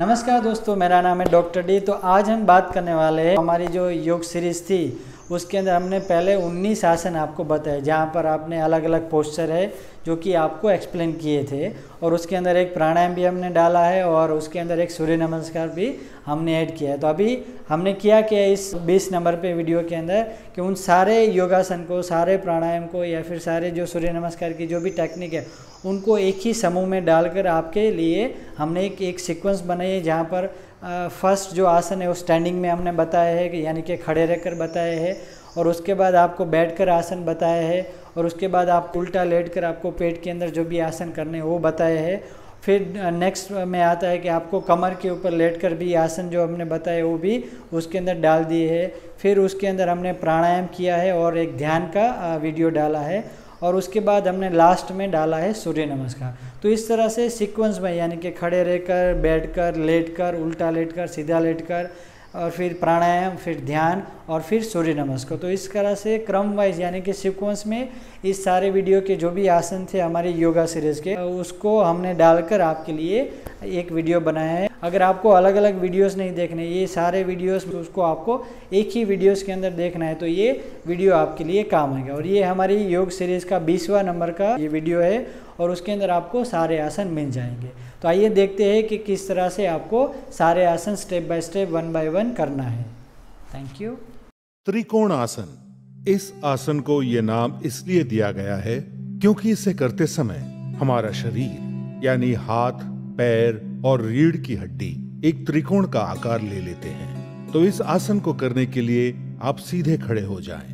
नमस्कार दोस्तों, मेरा नाम है डॉक्टर डी। तो आज हम बात करने वाले हैं हमारी जो योग सीरीज़ थी उसके अंदर हमने पहले 19 आसन आपको बताए, जहाँ पर आपने अलग अलग पोस्चर है जो कि आपको एक्सप्लेन किए थे, और उसके अंदर एक प्राणायाम भी हमने डाला है और उसके अंदर एक सूर्य नमस्कार भी हमने ऐड किया है। तो अभी हमने किया कि इस 20 नंबर पे वीडियो के अंदर कि उन सारे योगासन को, सारे प्राणायाम को या फिर सारे जो सूर्य नमस्कार की जो भी टेक्निक है उनको एक ही समूह में डालकर आपके लिए हमने एक सीक्वेंस बनाई है, जहाँ पर फर्स्ट जो आसन है वो स्टैंडिंग में हमने बताया है कि यानी कि खड़े रहकर बताए हैं, और उसके बाद आपको बैठकर आसन बताए हैं, और उसके बाद आप उल्टा लेटकर आपको पेट के अंदर जो भी आसन करने हैं वो बताए हैं। फिर नेक्स्ट में आता है कि आपको कमर के ऊपर लेटकर भी आसन जो हमने बताए वो भी उसके अंदर डाल दिए हैं। फिर उसके अंदर हमने प्राणायाम किया है और एक ध्यान का वीडियो डाला है, और उसके बाद हमने लास्ट में डाला है सूर्य नमस्कार। तो इस तरह से सीक्वेंस में यानी कि खड़े रहकर, बैठकर, लेटकर, उल्टा लेटकर, सीधा लेटकर, और फिर प्राणायाम, फिर ध्यान और फिर सूर्य नमस्कार। तो इस तरह से क्रम वाइज यानी कि सीक्वेंस में इस सारे वीडियो के जो भी आसन थे हमारी योगा सीरीज़ के, उसको हमने डालकर आपके लिए एक वीडियो बनाया है। अगर आपको अलग अलग वीडियोस नहीं देखने, ये सारे वीडियोस उसको आपको एक ही वीडियोस के अंदर देखना है, तो ये वीडियो आपके लिए काम आएगा। और ये हमारी योग सीरीज़ का 20वां नंबर का ये वीडियो है, और उसके अंदर आपको सारे आसन मिल जाएंगे। तो आइए देखते हैं कि किस तरह से आपको सारे आसन step by step, one by one करना है। Thank you. त्रिकोण आसन, इस आसन को यह नाम इसलिए दिया गया है क्योंकि इसे करते समय हमारा शरीर यानी हाथ, पैर और रीढ़ की हड्डी एक त्रिकोण का आकार ले लेते हैं। तो इस आसन को करने के लिए आप सीधे खड़े हो जाएं।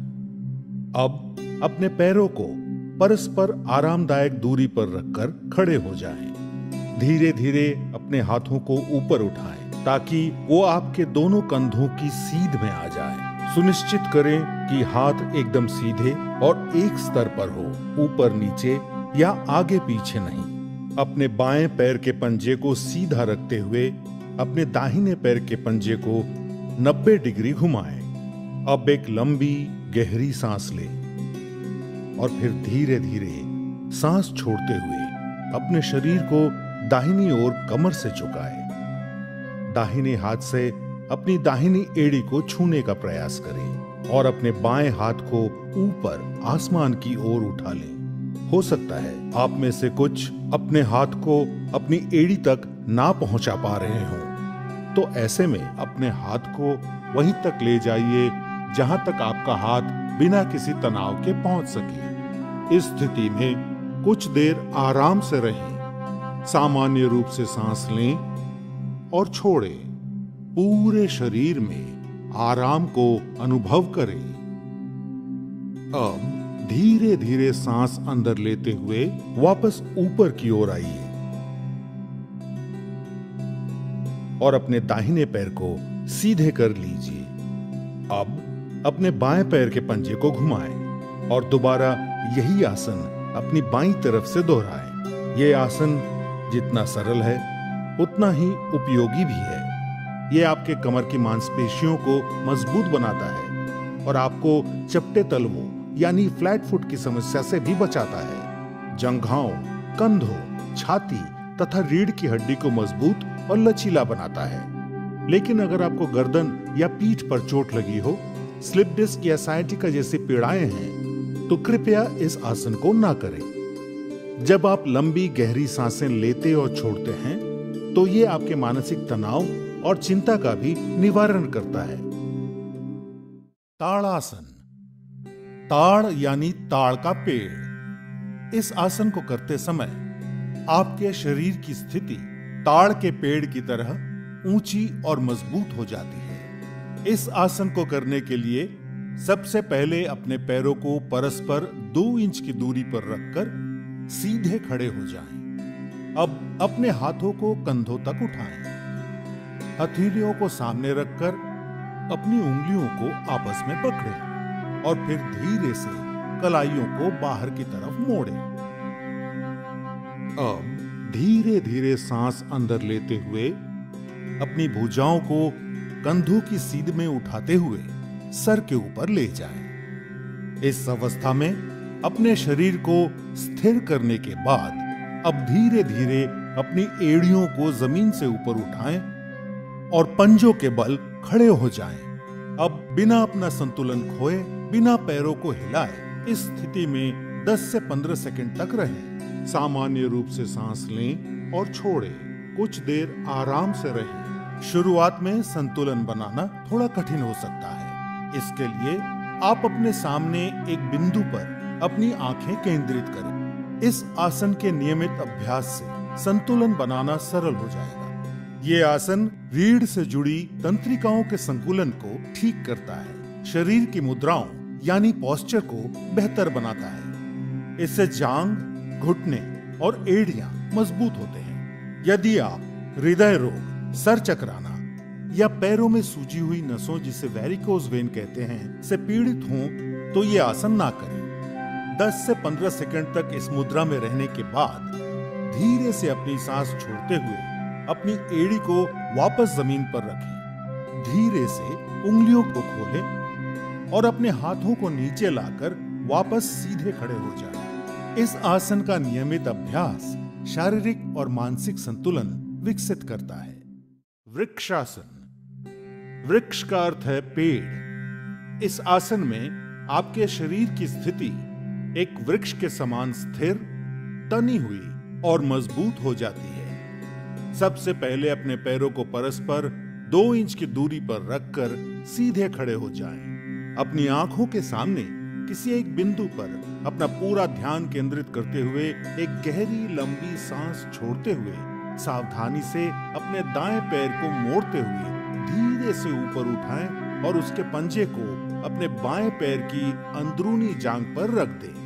अब अपने पैरों को परस्पर आरामदायक दूरी पर रखकर खड़े हो जाएं। धीरे धीरे अपने हाथों को ऊपर उठाएं ताकि वो आपके दोनों कंधों की सीध में आ जाएं। सुनिश्चित करें कि हाथ एकदम सीधे और एक स्तर पर हो, ऊपर नीचे या आगे पीछे नहीं। अपने बाएं पैर के पंजे को सीधा रखते हुए अपने दाहिने पैर के पंजे को 90 डिग्री घुमाएं। अब एक लंबी गहरी सांस लें और फिर धीरे धीरे सांस छोड़ते हुए अपने शरीर को दाहिनी ओर कमर से झुकाएं। दाहिने हाथ से अपनी दाहिनी एड़ी को छूने का प्रयास करें और अपने बाएं हाथ को ऊपर आसमान की ओर उठा लें। हो सकता है आप में से कुछ अपने हाथ को अपनी एड़ी तक ना पहुंचा पा रहे हों, तो ऐसे में अपने हाथ को वहीं तक ले जाइए जहां तक आपका हाथ बिना किसी तनाव के पहुंच सके। इस स्थिति में कुछ देर आराम से रहें। सामान्य रूप से सांस लें और छोड़ें। पूरे शरीर में आराम को अनुभव करें। अब धीरे धीरे सांस अंदर लेते हुए वापस ऊपर की ओर आइए और अपने दाहिने पैर को सीधे कर लीजिए। अब अपने बाएं पैर के पंजे को घुमाएं और दोबारा यही आसन अपनी बाईं तरफ से दोहराएं। यह आसन जितना सरल है उतना ही उपयोगी भी है। यह आपके कमर की मांसपेशियों को मजबूत बनाता है और आपको चपटे तलवों यानी फ्लैट फुट की समस्या से भी बचाता है। जंघाओं, कंधों, छाती तथा रीढ़ की हड्डी को मजबूत और लचीला बनाता है। लेकिन अगर आपको गर्दन या पीठ पर चोट लगी हो, स्लिप डिस्क या साइटिका जैसी पीड़ाएं हैं, तो कृपया इस आसन को ना करें। जब आप लंबी गहरी सांसें लेते और छोड़ते हैं तो ये आपके मानसिक तनाव और चिंता का भी निवारण करता है। ताड़ासन, ताड़ यानी ताड़ का पेड़। इस आसन को करते समय आपके शरीर की स्थिति ताड़ के पेड़ की तरह ऊंची और मजबूत हो जाती है। इस आसन को करने के लिए सबसे पहले अपने पैरों को परस्पर 2 इंच की दूरी पर रखकर सीधे खड़े हो जाएं। अब अपने हाथों को कंधों तक उठाएं। हथेलियों को सामने रखकर अपनी उंगलियों को आपस में पकड़ें और फिर धीरे से कलाइयों को बाहर की तरफ मोड़ें। अब धीरे धीरे सांस अंदर लेते हुए अपनी भुजाओं को कंधों की सीध में उठाते हुए सर के ऊपर ले जाएं। इस अवस्था में अपने शरीर को स्थिर करने के बाद अब धीरे धीरे अपनी एड़ियों को जमीन से ऊपर उठाएं और पंजों के बल खड़े हो जाएं। अब बिना अपना संतुलन खोए, बिना पैरों को हिलाए इस स्थिति में 10 से 15 सेकंड तक रहें। सामान्य रूप से सांस लें और छोड़ें। कुछ देर आराम से रहें। शुरुआत में संतुलन बनाना थोड़ा कठिन हो सकता है। इसके लिए आप अपने सामने एक बिंदु पर अपनी आंखें केंद्रित करें। इस आसन के नियमित अभ्यास से संतुलन बनाना सरल हो जाएगा। ये आसन रीढ़ से जुड़ी तंत्रिकाओं के संतुलन को ठीक करता है, शरीर की मुद्राओं यानी पोस्चर को बेहतर बनाता है। इससे जांघ, घुटने और एड़ियां मजबूत होते हैं। यदि आप हृदय रोग, सर चकराना या पैरों में सूजी हुई नसों जिसे वेरिकोज वेन कहते हैं से पीड़ित हों तो ये आसन ना करें। 10 से 15 सेकंड तक इस मुद्रा में रहने के बाद धीरे से अपनी सांस छोड़ते हुए अपनी एड़ी को वापस जमीन पर रखें। धीरे से उंगलियों को खोलें और अपने हाथों को नीचे लाकर वापस सीधे खड़े हो जाएं। इस आसन का नियमित अभ्यास शारीरिक और मानसिक संतुलन विकसित करता है। वृक्षासन। वृक्ष का अर्थ है पेड़। इस आसन में आपके शरीर की स्थिति एक वृक्ष के समान स्थिर, तनी हुई और मजबूत हो जाती है। सबसे पहले अपने पैरों को परस्पर 2 इंच की दूरी पर रखकर सीधे खड़े हो जाएं। अपनी आंखों के सामने किसी एक बिंदु पर अपना पूरा ध्यान केंद्रित करते हुए एक गहरी लंबी सांस छोड़ते हुए सावधानी से अपने दाएं पैर को मोड़ते हुए धीरे से ऊपर उठाएं और उसके पंजे को अपने बाएं पैर की अंदरूनी जांघ पर रख दें।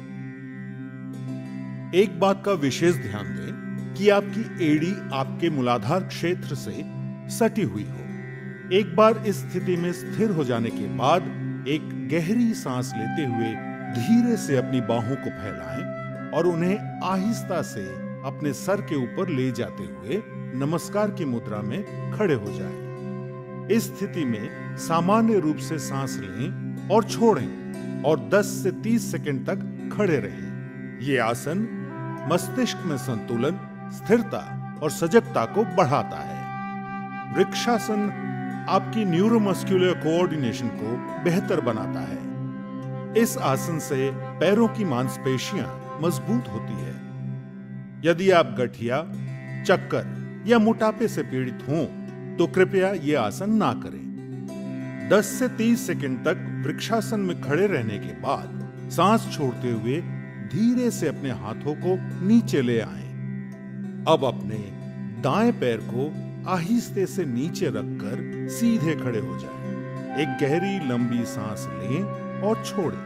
एक बात का विशेष ध्यान दें कि आपकी एड़ी आपके मूलाधार क्षेत्र से सटी हुई हो। एक बार इस स्थिति में स्थिर हो जाने के बाद एक गहरी सांस लेते हुए धीरे से अपनी बाहों को फैलाएं और उन्हें आहिस्ता से अपने सर के ऊपर ले जाते हुए नमस्कार की मुद्रा में खड़े हो जाएं। इस स्थिति में सामान्य रूप से सांस लें और छोड़ें और 10 से 30 सेकंड तक खड़े रहें। ये आसन मस्तिष्क में संतुलन, स्थिरता और सजगता को बढ़ाता है। वृक्षासन आपकी न्यूरोमस्कुलर कोऑर्डिनेशन को बेहतर बनाता है। इस आसन से पैरों की मांसपेशियां मजबूत होती है। यदि आप गठिया, चक्कर या मोटापे से पीड़ित हों तो कृपया ये आसन ना करें। 10 से 30 सेकंड तक वृक्षासन में खड़े रहने के बाद सांस छोड़ते हुए धीरे से अपने हाथों को नीचे ले आएं। अब अपने दाएं पैर को आहिस्ते से नीचे रखकर सीधे खड़े हो जाएं। एक गहरी लंबी सांस लें और छोड़ें।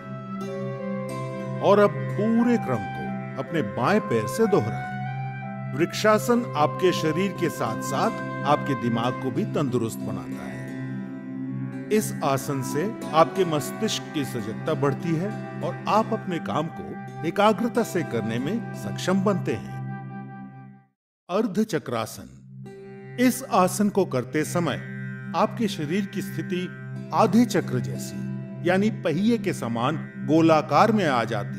और अब पूरे क्रम को अपने बाएं पैर से दोहराएं। वृक्षासन आपके शरीर के साथ साथ आपके दिमाग को भी तंदुरुस्त बनाता है। इस आसन से आपके मस्तिष्क की सजगता बढ़ती है और आप अपने काम को एकाग्रता से करने में सक्षम बनते हैं। अर्ध चक्रासन। इस आसन को करते समय आपके शरीर की स्थिति आधे चक्र जैसी यानी पहिए के समान गोलाकार में आ जाती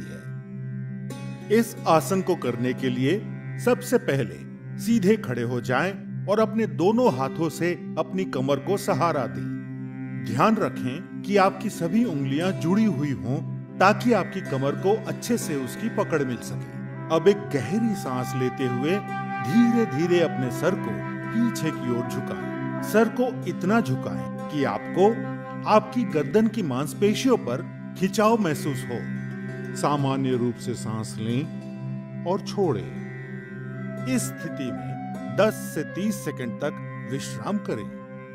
है। इस आसन को करने के लिए सबसे पहले सीधे खड़े हो जाएं और अपने दोनों हाथों से अपनी कमर को सहारा दें। ध्यान रखें कि आपकी सभी उंगलियां जुड़ी हुई हों ताकि आपकी कमर को अच्छे से उसकी पकड़ मिल सके। अब एक गहरी सांस लेते हुए धीरे धीरे अपने सर को पीछे की ओर झुकाएं। सर को इतना झुकाएं कि आपको आपकी गर्दन की मांसपेशियों पर खिंचाव महसूस हो। सामान्य रूप से सांस लें और छोड़ें। इस स्थिति में 10 से 30 सेकंड तक विश्राम करें।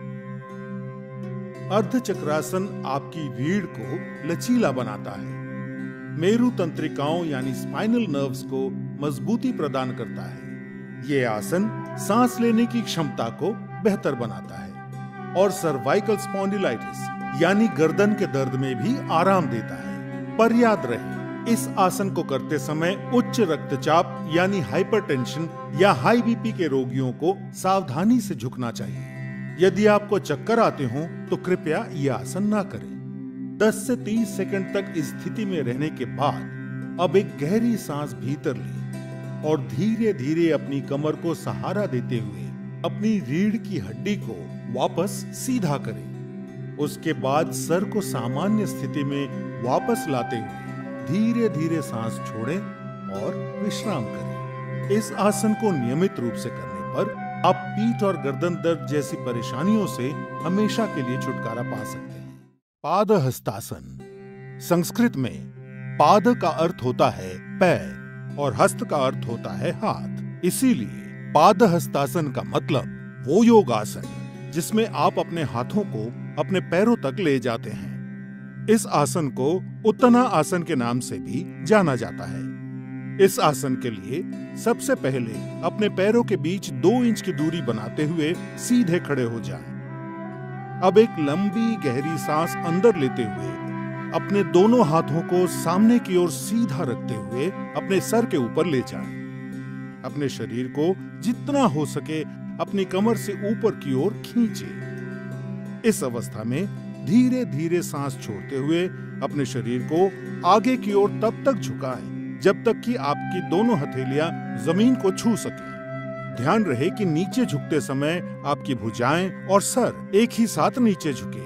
अर्ध चक्रासन आपकी रीढ़ को लचीला बनाता है, मेरु तंत्रिकाओं यानी स्पाइनल नर्व्स को मजबूती प्रदान करता है। ये आसन सांस लेने की क्षमता को बेहतर बनाता है और सर्वाइकल स्पॉन्डिलाइटिस यानी गर्दन के दर्द में भी आराम देता है। पर याद रहे, इस आसन को करते समय उच्च रक्तचाप यानी हाइपरटेंशन या हाई बीपी के रोगियों को सावधानी से झुकना चाहिए। यदि आपको चक्कर आते हों तो कृपया यह आसन ना करें। 10 से 30 सेकंड तक इस स्थिति में रहने के बाद अब एक गहरी सांस भीतर लें और धीरे धीरे अपनी कमर को सहारा देते हुए अपनी रीढ़ की हड्डी को वापस सीधा करें। उसके बाद सर को सामान्य स्थिति में वापस लाते हुए धीरे धीरे सांस छोड़ें और विश्राम करें। इस आसन को नियमित रूप से करने पर आप पीठ और गर्दन दर्द जैसी परेशानियों से हमेशा के लिए छुटकारा पा सकते हैं। पादहस्तासन। संस्कृत में पाद का अर्थ होता है पैर और हस्त का अर्थ होता है हाथ। इसीलिए पादहस्तासन का मतलब वो योग आसन जिसमें आप अपने हाथों को अपने पैरों तक ले जाते हैं। इस आसन को उत्तना आसन के नाम से भी जाना जाता है। इस आसन के लिए सबसे पहले अपने पैरों के बीच 2 इंच की दूरी बनाते हुए सीधे खड़े हो जाएं। अब एक लंबी गहरी सांस अंदर लेते हुए अपने दोनों हाथों को सामने की ओर सीधा रखते हुए अपने सर के ऊपर ले जाएं। अपने शरीर को जितना हो सके अपनी कमर से ऊपर की ओर खींचे। इस अवस्था में धीरे धीरे सांस छोड़ते हुए अपने शरीर को आगे की ओर तब तक झुकाएं जब तक कि आपकी दोनों हथेलियां जमीन को छू सकें। ध्यान रहे कि नीचे झुकते समय आपकी भुजाएं और सर एक ही साथ नीचे झुके।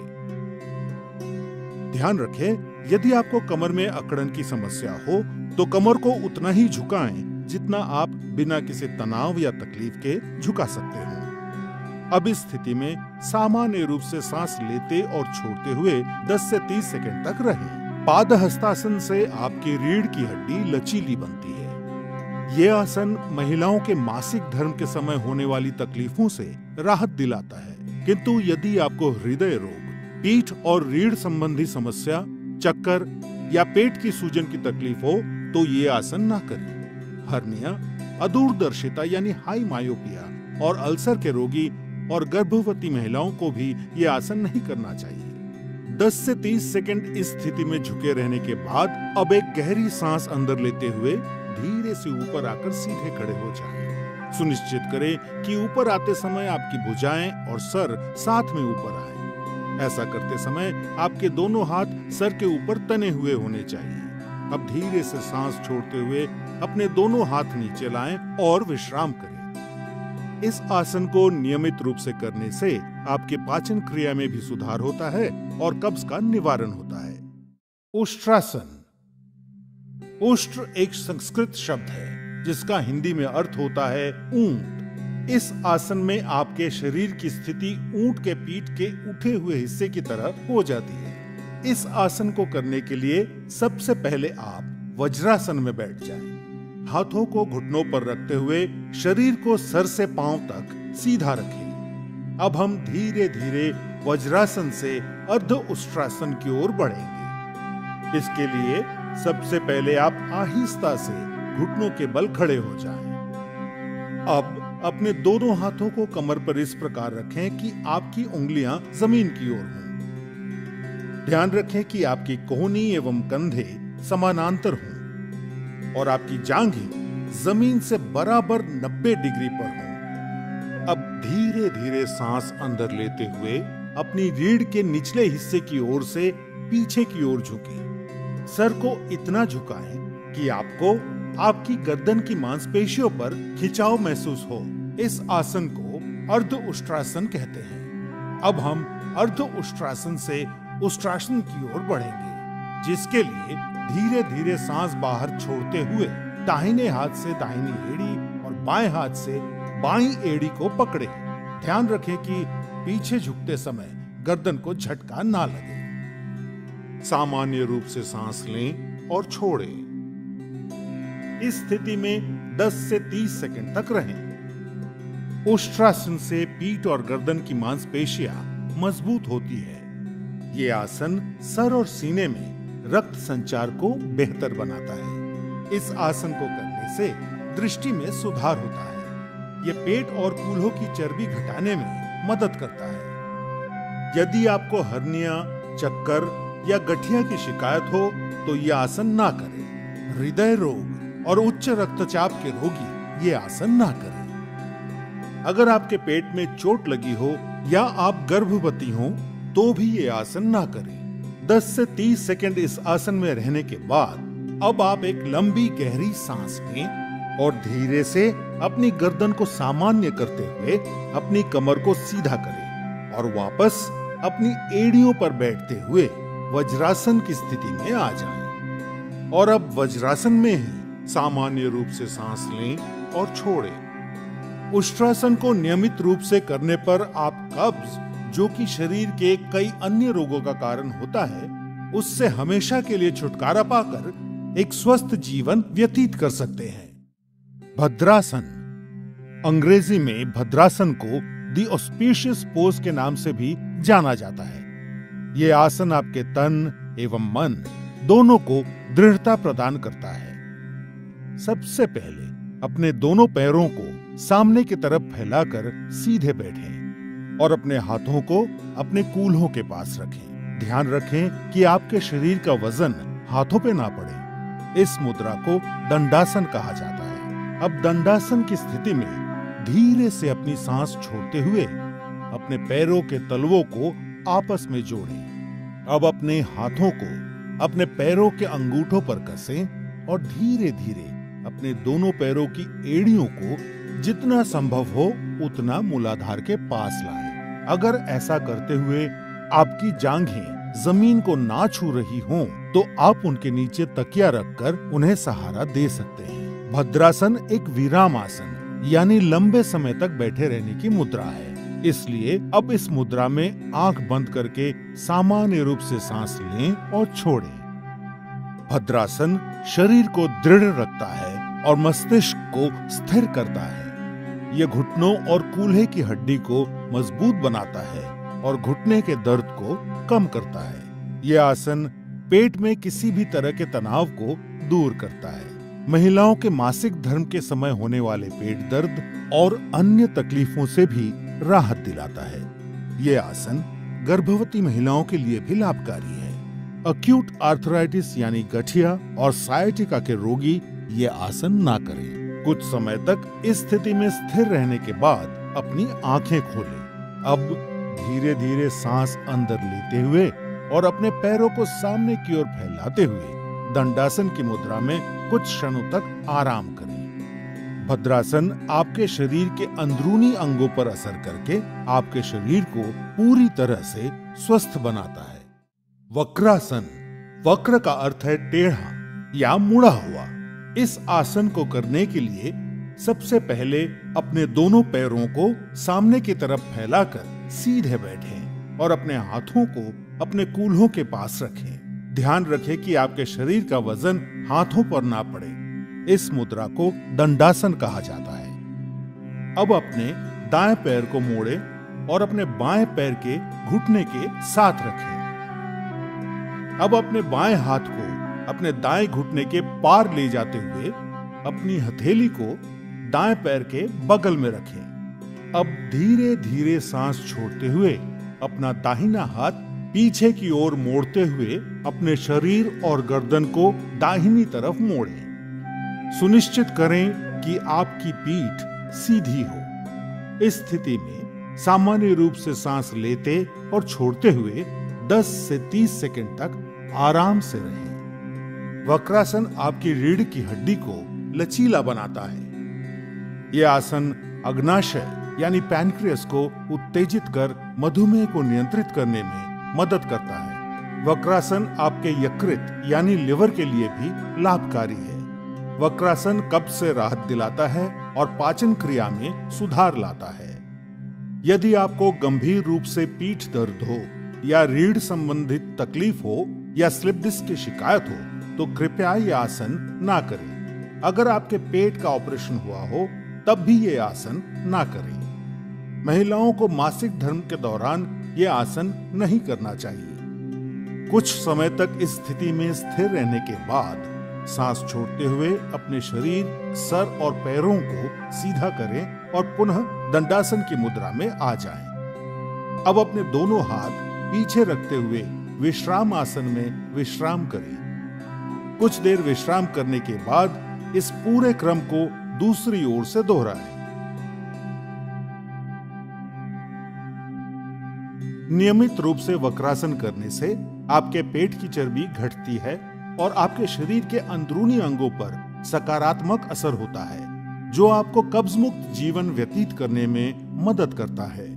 ध्यान रखें, यदि आपको कमर में अकड़न की समस्या हो तो कमर को उतना ही झुकाएं जितना आप बिना किसी तनाव या तकलीफ के झुका सकते हो। अब इस स्थिति में सामान्य रूप से सांस लेते और छोड़ते हुए 10 से 30 सेकंड तक रहें। पादहस्तासन से आपकी रीढ़ की हड्डी लचीली बनती है। ये आसन महिलाओं के मासिक धर्म के समय होने वाली तकलीफों से राहत दिलाता है। किंतु यदि आपको हृदय रोग, पीठ और रीढ़ संबंधी समस्या, चक्कर या पेट की सूजन की तकलीफ हो तो ये आसन ना करें। हर्निया, अदूरदर्शिता यानी हाई मायोपिया और अल्सर के रोगी और गर्भवती महिलाओं को भी ये आसन नहीं करना चाहिए। 10 से 30 सेकंड इस स्थिति में झुके रहने के बाद अब एक गहरी सांस अंदर लेते हुए धीरे से ऊपर आकर सीधे खड़े हो जाएं। सुनिश्चित करें कि ऊपर आते समय आपकी भुजाएं और सर साथ में ऊपर आए। ऐसा करते समय आपके दोनों हाथ सर के ऊपर तने हुए होने चाहिए। अब धीरे से सांस छोड़ते हुए अपने दोनों हाथ नीचे लाएं और विश्राम करें। इस आसन को नियमित रूप से करने से आपके पाचन क्रिया में भी सुधार होता है और कब्ज का निवारण होता है। उष्ट्रासन। उष्ट्र एक संस्कृत शब्द है जिसका हिंदी में अर्थ होता है ऊंट। इस आसन में आपके शरीर की स्थिति ऊंट के पीठ के उठे हुए हिस्से की तरह हो जाती है। इस आसन को करने के लिए सबसे पहले आप वज्रासन में बैठ जाएं। हाथों को घुटनों पर रखते हुए शरीर को सर से पांव तक सीधा रखें। अब हम धीरे धीरे वज्रासन से अर्ध उष्ट्रासन की ओर बढ़ेंगे। इसके लिए सबसे पहले आप आहिस्ता से घुटनों के बल खड़े हो जाएं। अब अपने दोनों हाथों को कमर पर इस प्रकार रखें कि आपकी उंगलियां जमीन की ओर हों। ध्यान रखें कि आपकी कोहनी एवं कंधे समानांतर हों और आपकी जांघें जमीन से बराबर 90 डिग्री पर हों। अब धीरे धीरे सांस अंदर लेते हुए अपनी रीढ़ के निचले हिस्से की ओर से पीछे की ओर झुकें। सर को इतना झुकाएं कि आपको आपकी गर्दन की मांसपेशियों पर खिंचाव महसूस हो। इस आसन को अर्ध उष्ट्रासन कहते हैं। अब हम अर्ध उष्ट्रासन से उष्ट्रासन की ओर बढ़ेंगे, जिसके लिए धीरे धीरे सांस बाहर छोड़ते हुए दाहिने हाथ से दाहिनी एड़ी और बाएं हाथ से बाईं एड़ी को पकड़े। ध्यान रखें कि पीछे झुकते समय गर्दन को झटका ना लगे। सामान्य रूप से सांस लें और छोड़ें। इस स्थिति में 10 से 30 सेकंड तक रहें। उष्ट्रासन से पीठ और गर्दन की मांसपेशियां मजबूत होती है। ये आसन सर और सीने में रक्त संचार को बेहतर बनाता है। इस आसन को करने से दृष्टि में सुधार होता है। ये पेट और कूल्हों की चर्बी घटाने में मदद करता है। यदि आपको हर्निया, चक्कर या गठिया की शिकायत हो तो ये आसन ना करें। हृदय रोग और उच्च रक्तचाप के रोगी ये आसन ना करें। अगर आपके पेट में चोट लगी हो या आप गर्भवती हो तो भी ये आसन ना करें। 10 से 30 सेकंड इस आसन में रहने के बाद अब आप एक लंबी गहरी सांस लें और धीरे से अपनी गर्दन को सामान्य करते हुए अपनी कमर को सीधा करें और वापस अपनी एड़ियों पर बैठते हुए वज्रासन की स्थिति में आ जाएं। और अब वज्रासन में ही सामान्य रूप से सांस लें और छोड़ें। उष्ट्रासन को नियमित रूप से करने पर आप कब्ज, जो कि शरीर के कई अन्य रोगों का कारण होता है, उससे हमेशा के लिए छुटकारा पाकर एक स्वस्थ जीवन व्यतीत कर सकते हैं। भद्रासन, अंग्रेजी में भद्रासन को द ऑस्पिशियस पोज के नाम से भी जाना जाता है। यह आसन आपके तन एवं मन दोनों को दृढ़ता प्रदान करता है। सबसे पहले अपने दोनों पैरों को सामने की तरफ फैलाकर सीधे बैठें और अपने हाथों को अपने कूल्हों के पास रखें। ध्यान रखें कि आपके शरीर का वजन हाथों पे ना पड़े। इस मुद्रा को दंडासन कहा जाता है। अब दंडासन की स्थिति में धीरे से अपनी सांस छोड़ते हुए अपने पैरों के तलवों को आपस में जोड़ें। अब अपने हाथों को अपने पैरों के अंगूठों पर कसें और धीरे धीरे अपने दोनों पैरों की एड़ियों को जितना संभव हो उतना मूलाधार के पास लाएं। अगर ऐसा करते हुए आपकी जांघें जमीन को ना छू रही हों, तो आप उनके नीचे तकिया रखकर उन्हें सहारा दे सकते हैं। भद्रासन एक विराम आसन यानी लंबे समय तक बैठे रहने की मुद्रा है। इसलिए अब इस मुद्रा में आंख बंद करके सामान्य रूप से सांस लें और छोड़ें। भद्रासन शरीर को दृढ़ रखता है और मस्तिष्क को स्थिर करता है। यह घुटनों और कूल्हे की हड्डी को मजबूत बनाता है और घुटने के दर्द को कम करता है। यह आसन पेट में किसी भी तरह के तनाव को दूर करता है। महिलाओं के मासिक धर्म के समय होने वाले पेट दर्द और अन्य तकलीफों से भी राहत दिलाता है। यह आसन गर्भवती महिलाओं के लिए भी लाभकारी है। अक्यूट आर्थराइटिस यानी गठिया और साइटिका के रोगी ये आसन ना करें। कुछ समय तक इस स्थिति में स्थिर रहने के बाद अपनी आंखें खोलें। अब धीरे धीरे सांस अंदर लेते हुए और अपने पैरों को सामने की ओर फैलाते हुए दंडासन की मुद्रा में कुछ क्षणों तक आराम करें। भद्रासन आपके शरीर के अंदरूनी अंगों पर असर करके आपके शरीर को पूरी तरह से स्वस्थ बनाता है। वक्रासन, वक्र का अर्थ है टेढ़ा या मुड़ा हुआ। इस आसन को करने के लिए सबसे पहले अपने दोनों पैरों को सामने की तरफ फैलाकर सीधे बैठें और अपने हाथों को अपने कूल्हों के पास रखें। ध्यान रखें कि आपके शरीर का वजन हाथों पर ना पड़े। इस मुद्रा को दंडासन कहा जाता है। अब अपने दाएं पैर को मोड़ें और अपने बाएं पैर के घुटने के साथ रखें। अब अपने बाएं हाथ को अपने दाएं घुटने के पार ले जाते हुए अपनी हथेली को दाएं पैर के बगल में रखें। अब धीरे धीरे सांस छोड़ते हुए अपना दाहिना हाथ पीछे की ओर मोड़ते हुए अपने शरीर और गर्दन को दाहिनी तरफ मोड़ें। सुनिश्चित करें कि आपकी पीठ सीधी हो। इस स्थिति में सामान्य रूप से सांस लेते और छोड़ते हुए 10 से 30 सेकंड तक आराम से रहें। वक्रासन आपकी रीढ़ की हड्डी को लचीला बनाता है। यह आसन अग्नाशय यानी पैनक्रियास को उत्तेजित कर मधुमेह को नियंत्रित करने में मदद करता है। वक्रासन आपके यकृत यानी लिवर के लिए भी लाभकारी है। वक्रासन कब्ज से राहत दिलाता है और पाचन क्रिया में सुधार लाता है। यदि आपको गंभीर रूप से पीठ दर्द हो या रीढ़ संबंधित तकलीफ हो या स्लिप डिस्क की शिकायत हो तो कृपया यह आसन ना करें। अगर आपके पेट का ऑपरेशन हुआ हो तब भी ये आसन ना करें। महिलाओं को मासिक धर्म के दौरान ये आसन नहीं करना चाहिए। कुछ समय तक इस स्थिति में स्थिर रहने के बाद सांस छोड़ते हुए अपने शरीर, सर और पैरों को सीधा करें और पुनः दंडासन की मुद्रा में आ जाएं। अब अपने दोनों हाथ पीछे रखते हुए विश्राम आसन में विश्राम करें। कुछ देर विश्राम करने के बाद इस पूरे क्रम को दूसरी ओर से दोहराएं। नियमित रूप से वक्रासन करने से आपके पेट की चर्बी घटती है और आपके शरीर के अंदरूनी अंगों पर सकारात्मक असर होता है जो आपको कब्ज मुक्त जीवन व्यतीत करने में मदद करता है।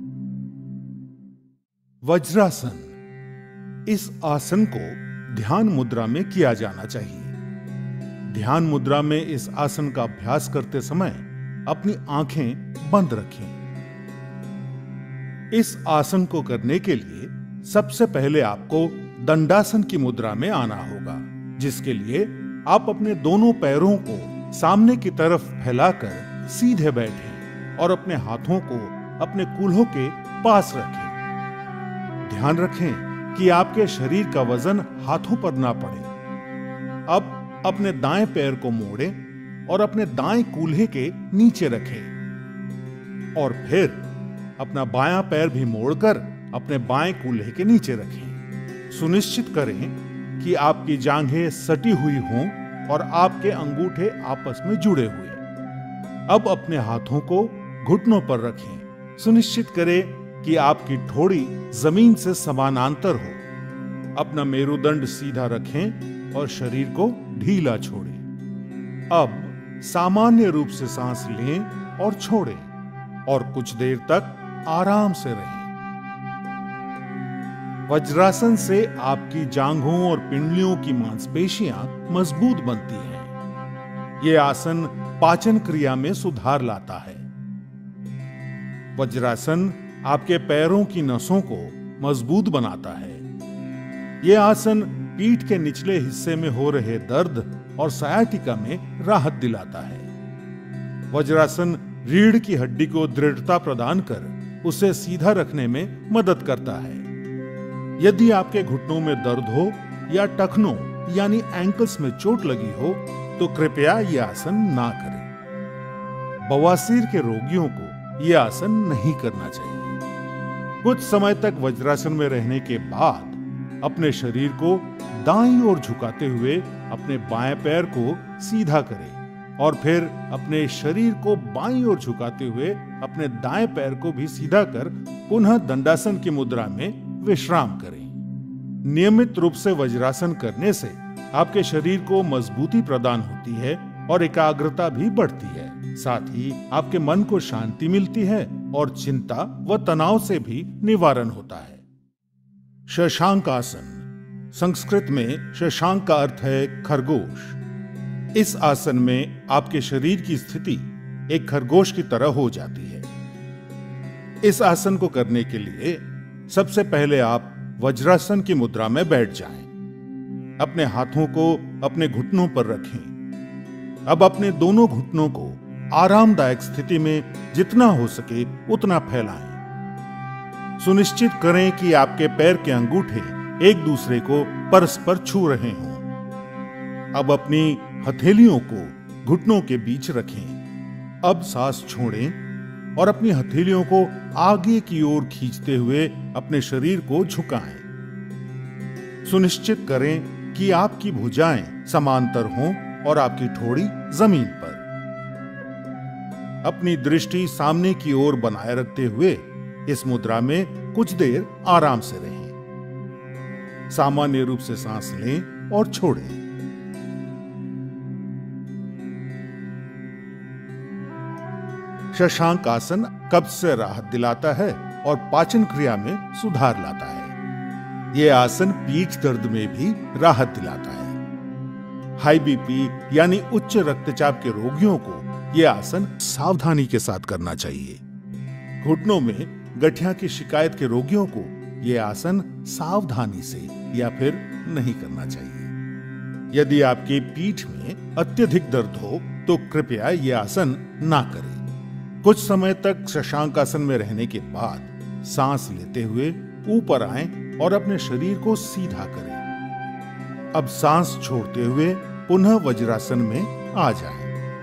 वज्रासन। इस आसन को ध्यान मुद्रा में किया जाना चाहिए। ध्यान मुद्रा में इस आसन का अभ्यास करते समय अपनी आंखें बंद रखें। इस आसन को करने के लिए सबसे पहले आपको दंडासन की मुद्रा में आना होगा, जिसके लिए आप अपने दोनों पैरों को सामने की तरफ फैलाकर सीधे बैठें और अपने हाथों को अपने कूल्हों के पास रखें। ध्यान रखें कि आपके शरीर का वजन हाथों पर ना पड़े। अब अपने दाएं पैर को मोड़ें और अपने दाएं कूल्हे के नीचे रखें और फिर अपना बायां पैर भी मोड़कर अपने बाएं कूल्हे के नीचे रखें। सुनिश्चित करें कि आपकी जांघें सटी हुई हों और आपके अंगूठे आपस में जुड़े हुए। अब अपने हाथों को घुटनों पर रखें। सुनिश्चित करें कि आपकी ठोड़ी जमीन से समानांतर हो। अपना मेरुदंड सीधा रखें और शरीर को ढीला छोड़ें। अब सामान्य रूप से सांस लें और छोड़ें और कुछ देर तक आराम से रहें। वज्रासन से आपकी जांघों और पिंडलियों की मांसपेशियां मजबूत बनती हैं। यह आसन पाचन क्रिया में सुधार लाता है। वज्रासन आपके पैरों की नसों को मजबूत बनाता है। यह आसन पीठ के निचले हिस्से में हो रहे दर्द और सायाटिका में राहत दिलाता है। वज्रासन रीढ़ की हड्डी को दृढ़ता प्रदान कर उसे सीधा रखने में मदद करता है। यदि आपके घुटनों में दर्द हो या टखनों यानी एंकल्स में चोट लगी हो तो कृपया यह आसन ना करें। बवासीर के रोगियों को यह आसन नहीं करना चाहिए। कुछ समय तक वज्रासन में रहने के बाद अपने शरीर को दाईं ओर झुकाते हुए अपने बाएं पैर को सीधा करें और फिर अपने शरीर को बाईं ओर झुकाते हुए अपने दाएं पैर को भी सीधा कर पुनः दंडासन की मुद्रा में विश्राम करें। नियमित रूप से वज्रासन करने से आपके शरीर को मजबूती प्रदान होती है और एकाग्रता भी बढ़ती है। साथ ही आपके मन को शांति मिलती है और चिंता व तनाव से भी निवारण होता है। शशांक आसन। संस्कृत में शशांक का अर्थ है खरगोश। इस आसन में आपके शरीर की स्थिति एक खरगोश की तरह हो जाती है। इस आसन को करने के लिए सबसे पहले आप वज्रासन की मुद्रा में बैठ जाएं। अपने हाथों को अपने घुटनों पर रखें। अब अपने दोनों घुटनों को आरामदायक स्थिति में जितना हो सके उतना फैलाएं। सुनिश्चित करें कि आपके पैर के अंगूठे एक दूसरे को परस्पर छू रहे हों। अब अपनी हथेलियों को घुटनों के बीच रखें। अब सांस छोड़ें और अपनी हथेलियों को आगे की ओर खींचते हुए अपने शरीर को झुकाएं। सुनिश्चित करें कि आपकी भुजाएं समांतर हों और आपकी ठोड़ी जमीन पर। अपनी दृष्टि सामने की ओर बनाए रखते हुए इस मुद्रा में कुछ देर आराम से रहें। सामान्य रूप से सांस लें और छोड़ें। शशांक आसन कब्ज से राहत दिलाता है और पाचन क्रिया में सुधार लाता है। यह आसन पीठ दर्द में भी राहत दिलाता है। हाई बीपी यानी उच्च रक्तचाप के रोगियों को यह आसन सावधानी के साथ करना चाहिए। घुटनों में गठिया की शिकायत के रोगियों को यह आसन सावधानी से या फिर नहीं करना चाहिए। यदि आपकी पीठ में अत्यधिक दर्द हो तो कृपया यह आसन ना करें। कुछ समय तक शशांक आसन में रहने के बाद सांस लेते हुए ऊपर आएं और अपने शरीर को सीधा करें। अब सांस छोड़ते हुए पुनः वज्रासन में आ जाएं।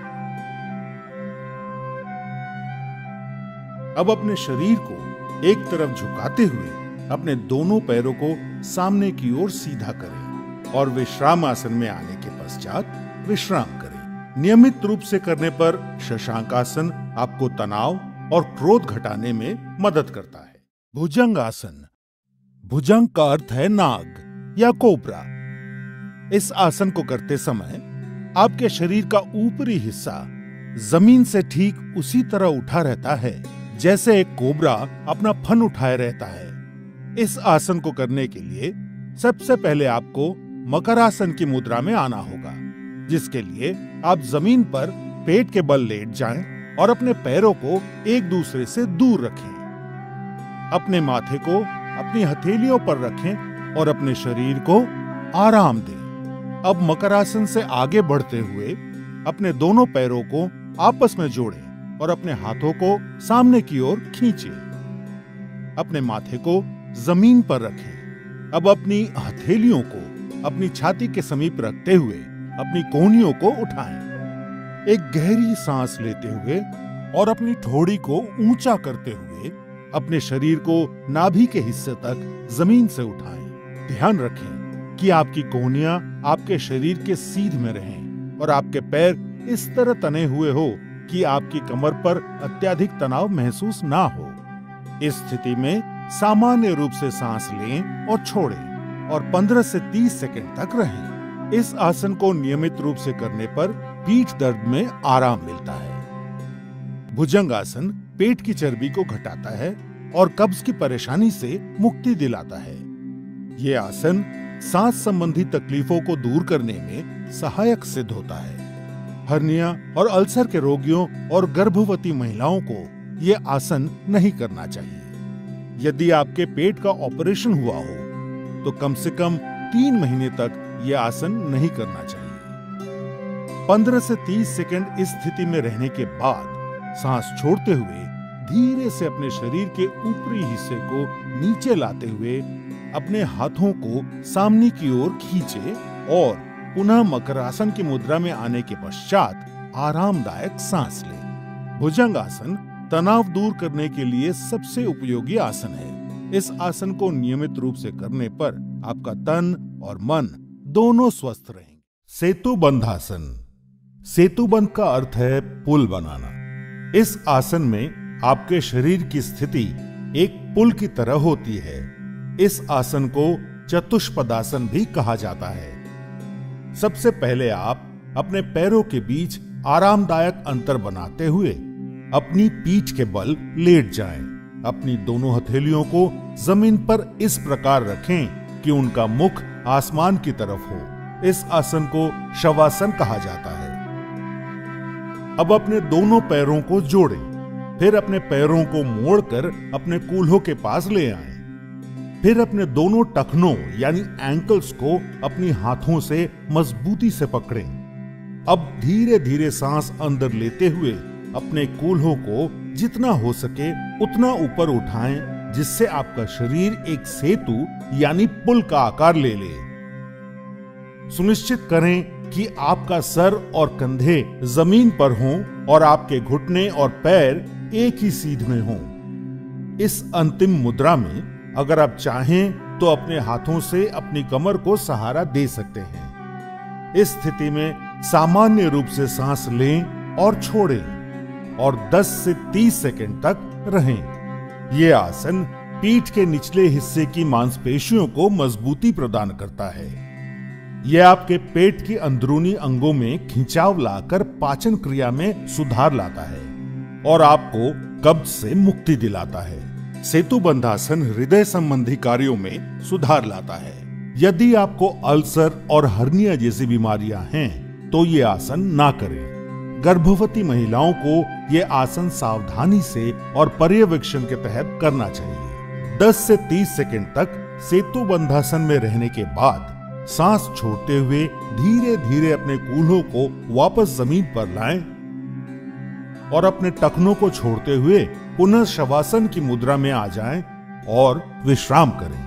अब अपने शरीर को एक तरफ झुकाते हुए अपने दोनों पैरों को सामने की ओर सीधा करें और विश्राम आसन में आने के पश्चात विश्राम करें। नियमित रूप से करने पर शशांक आसन आपको तनाव और क्रोध घटाने में मदद करता है। भुजंग आसन। भुजंग का अर्थ है नाग या कोबरा। इस आसन को करते समय आपके शरीर का ऊपरी हिस्सा जमीन से ठीक उसी तरह उठा रहता है जैसे एक कोबरा अपना फन उठाए रहता है। इस आसन को करने के लिए सबसे पहले आपको मकरासन की मुद्रा में आना होगा, जिसके लिए आप जमीन पर पेट के बल लेट जाएं और अपने पैरों को एक दूसरे से दूर रखें। अपने माथे को अपनी हथेलियों पर रखें और अपने शरीर को आराम दें। अब मकरासन से आगे बढ़ते हुए अपने दोनों पैरों को आपस में जोड़ें और अपने हाथों को सामने की ओर खींचें। अपने माथे को जमीन पर रखें। अब अपनी हथेलियों को अपनी छाती के समीप रखते हुए अपनी कोहनियों को उठाएं। एक गहरी सांस लेते हुए और अपनी ठोड़ी को ऊंचा करते हुए अपने शरीर को नाभि के हिस्से तक जमीन से उठाएं। ध्यान रखें कि आपकी कोहनियां आपके शरीर के सीध में रहें और आपके पैर इस तरह तने हुए हो कि आपकी कमर पर अत्यधिक तनाव महसूस ना हो। इस स्थिति में सामान्य रूप से सांस लें और छोड़ें और 15 से 30 सेकंड तक रहें। इस आसन को नियमित रूप से करने पर पीठ दर्द में आराम मिलता है। भुजंग आसन पेट की चर्बी को घटाता है और कब्ज की परेशानी से मुक्ति दिलाता है। ये आसन सांस संबंधी तकलीफों को दूर करने में सहायक सिद्ध होता है। हर्निया और अल्सर के रोगियों और गर्भवती महिलाओं को ये आसन नहीं करना चाहिए। यदि आपके पेट का ऑपरेशन हुआ हो तो कम से कम 3 महीने तक यह आसन नहीं करना चाहिए। 15 से 30 सेकंड इस स्थिति में रहने के बाद सांस छोड़ते हुए धीरे से अपने शरीर के ऊपरी हिस्से को नीचे लाते हुए अपने हाथों को सामने की ओर खींचे और पुनः मकरासन की मुद्रा में आने के पश्चात आरामदायक सांस लें। भुजंग आसन तनाव दूर करने के लिए सबसे उपयोगी आसन है। इस आसन को नियमित रूप से करने पर आपका तन और मन दोनों स्वस्थ रहेंगे। सेतुबंधासन। सेतुबंध का अर्थ है पुल बनाना। इस आसन में आपके शरीर की स्थिति एक पुल की तरह होती है। इस आसन को चतुष्पदासन भी कहा जाता है। सबसे पहले आप अपने पैरों के बीच आरामदायक अंतर बनाते हुए अपनी पीठ के बल लेट जाएं। अपनी दोनों हथेलियों को जमीन पर इस प्रकार रखें कि उनका मुख आसमान की तरफ हो। इस आसन को शवासन कहा जाता है। अब अपने दोनों पैरों को जोड़ें, फिर अपने पैरों को मोड़कर अपने कूल्हों के पास ले आएं। फिर अपने दोनों टखनों यानी एंकल्स को अपनी हाथों से मजबूती से पकड़ें। अब धीरे धीरे सांस अंदर लेते हुए अपने कूल्हों को जितना हो सके उतना ऊपर उठाएं, जिससे आपका शरीर एक सेतु यानी पुल का आकार ले ले। सुनिश्चित करें कि आपका सर और कंधे जमीन पर हों और आपके घुटने और पैर एक ही सीध में हों। इस अंतिम मुद्रा में अगर आप चाहें तो अपने हाथों से अपनी कमर को सहारा दे सकते हैं। इस स्थिति में सामान्य रूप से सांस लें और छोड़ें और 10 से 30 सेकंड तक रहें। यह आसन पीठ के निचले हिस्से की मांसपेशियों को मजबूती प्रदान करता है। यह आपके पेट की अंदरूनी अंगों में खिंचाव लाकर पाचन क्रिया में सुधार लाता है और आपको कब्ज से मुक्ति दिलाता है। सेतुबंधासन हृदय संबंधी कार्यों में सुधार लाता है। यदि आपको अल्सर और हर्निया जैसी बीमारियां हैं तो ये आसन ना करें। गर्भवती महिलाओं को यह आसन सावधानी से और पर्यवेक्षण के तहत करना चाहिए। 10 से 30 सेकंड तक सेतुबंधासन में रहने के बाद सांस छोड़ते हुए धीरे धीरे अपने कूल्हों को वापस जमीन पर लाएं और अपने टखनों को छोड़ते हुए पुनः शवासन की मुद्रा में आ जाएं और विश्राम करें।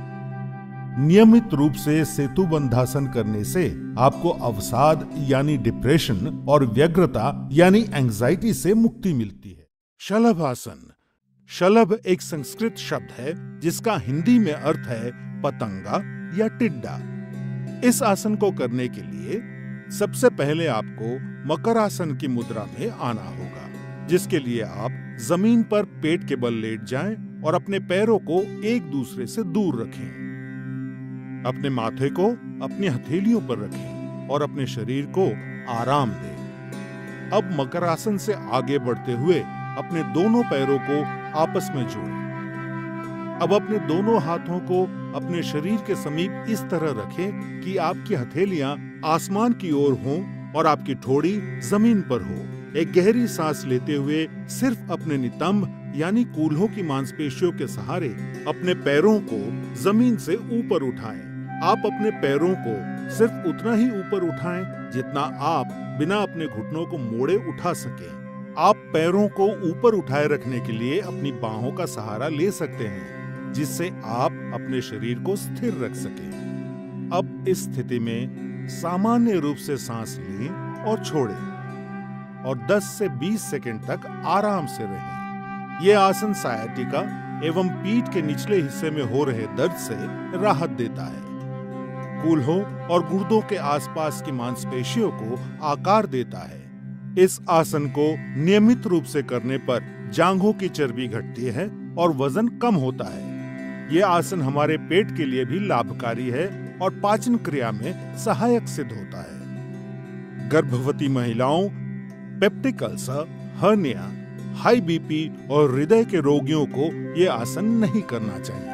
नियमित रूप से सेतुबंधासन करने से आपको अवसाद यानी डिप्रेशन और व्यग्रता यानी एंजाइटी से मुक्ति मिलती है। शलभासन। शलभ एक संस्कृत शब्द है जिसका हिंदी में अर्थ है पतंगा या टिड्डा। इस आसन को करने के लिए सबसे पहले आपको मकरासन की मुद्रा में आना होगा, जिसके लिए आप जमीन पर पेट के बल लेट जाएं और अपने पैरों को एक दूसरे से दूर रखें। अपने माथे को अपनी हथेलियों पर रखें और अपने शरीर को आराम दे। अब मकरासन से आगे बढ़ते हुए अपने दोनों पैरों को आपस में जोड़ें। अब अपने दोनों हाथों को अपने शरीर के समीप इस तरह रखें कि आपकी हथेलियां आसमान की ओर हों और आपकी ठोड़ी जमीन पर हो। एक गहरी सांस लेते हुए सिर्फ अपने नितंब यानी कूल्हों की मांसपेशियों के सहारे अपने पैरों को जमीन से ऊपर उठाएं। आप अपने पैरों को सिर्फ उतना ही ऊपर उठाएं जितना आप बिना अपने घुटनों को मोड़े उठा सकें। आप पैरों को ऊपर उठाए रखने के लिए अपनी बाहों का सहारा ले सकते हैं, जिससे आप अपने शरीर को स्थिर रख सकें। अब इस स्थिति में सामान्य रूप से सांस लें और छोड़ें और 10 से 20 सेकंड तक आराम से रहें। यह आसन सायाटिका एवं पीठ के निचले हिस्से में हो रहे दर्द से राहत देता है, कूल्हों और गुर्दों के आसपास की मांसपेशियों को आकार देता है। इस आसन को नियमित रूप से करने पर जांघों की चर्बी घटती है और वजन कम होता है। यह आसन हमारे पेट के लिए भी लाभकारी है और पाचन क्रिया में सहायक सिद्ध होता है। गर्भवती महिलाओं, peptic ulcer, hernia, high BP और हृदय के रोगियों को यह आसन नहीं करना चाहिए।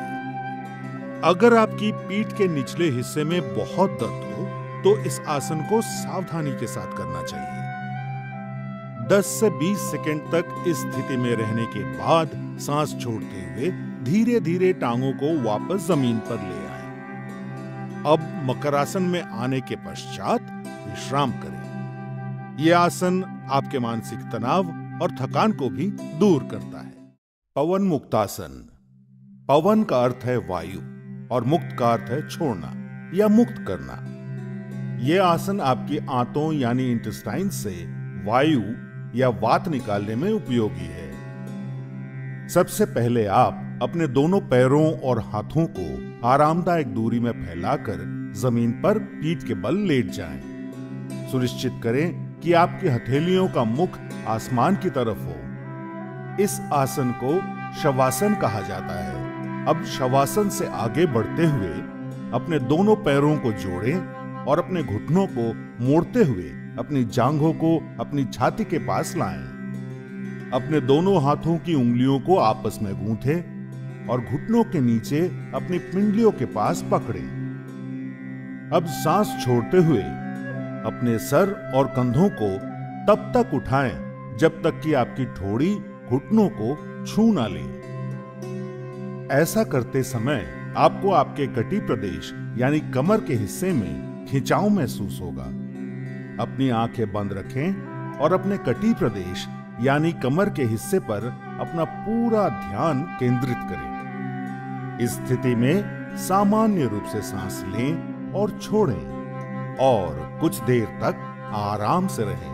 अगर आपकी पीठ के निचले हिस्से में बहुत दर्द हो तो इस आसन को सावधानी के साथ करना चाहिए। 10 से 20 सेकंड तक इस स्थिति में रहने के बाद सांस छोड़ते हुए धीरे धीरे टांगों को वापस जमीन पर ले आएं। अब मकरासन में आने के पश्चात विश्राम करें। यह आसन आपके मानसिक तनाव और थकान को भी दूर करता है। पवन मुक्तासन। पवन का अर्थ है वायु और मुक्त का अर्थ है छोड़ना या मुक्त करना। यह आसन आपकी आंतों यानी इंटेस्टाइन से वायु या वात निकालने में उपयोगी है। सबसे पहले आप अपने दोनों पैरों और हाथों को आरामदायक दूरी में फैलाकर जमीन पर पीठ के बल लेट जाएं। सुनिश्चित करें कि आपकी हथेलियों का मुख आसमान की तरफ हो। इस आसन को शवासन कहा जाता है। अब शवासन से आगे बढ़ते हुए अपने दोनों पैरों को जोड़ें और अपने घुटनों को मोड़ते हुए अपनी जांघों को अपनी छाती के पास लाएं। अपने दोनों हाथों की उंगलियों को आपस में गूंथें और घुटनों के नीचे अपनी पिंडलियों के पास पकड़ें। अब सांस छोड़ते हुए अपने सर और कंधों को तब तक उठाएं जब तक कि आपकी ठोड़ी घुटनों को छू ना ले। ऐसा करते समय आपको आपके कटी प्रदेश यानी कमर के हिस्से में खिंचाव महसूस होगा। अपनी आंखें बंद रखें और अपने कटी प्रदेश यानी कमर के हिस्से पर अपना पूरा ध्यान केंद्रित करें। इस स्थिति में सामान्य रूप से सांस लें और छोड़ें और कुछ देर तक आराम से रहें।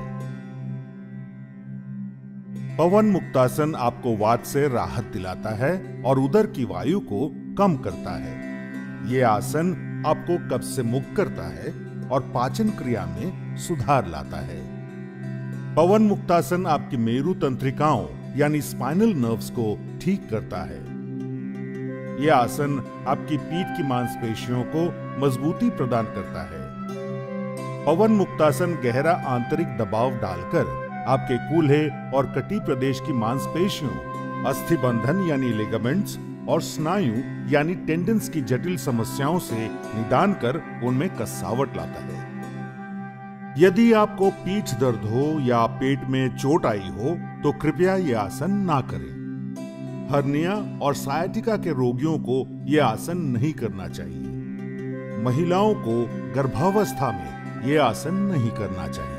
पवन मुक्तासन आपको वात से राहत दिलाता है और उदर की वायु को कम करता है। यह आसन आपको कब्ज से मुक्त करता है और पाचन क्रिया में सुधार लाता है। पवन मुक्तासन आपकी मेरु तंत्रिकाओं यानी स्पाइनल नर्व्स को ठीक करता है। यह आसन आपकी पीठ की मांसपेशियों को मजबूती प्रदान करता है। पवन मुक्तासन गहरा आंतरिक दबाव डालकर आपके कूल्हे और कटी प्रदेश की मांसपेशियों, अस्थिबंधन यानी लिगामेंट्स और स्नायु यानी टेंडन्स की जटिल समस्याओं से निदान कर उनमें कसावट लाता है। यदि आपको पीठ दर्द हो या पेट में चोट आई हो तो कृपया यह आसन ना करें। हर्निया और सायाटिका के रोगियों को यह आसन नहीं करना चाहिए। महिलाओं को गर्भावस्था में यह आसन नहीं करना चाहिए।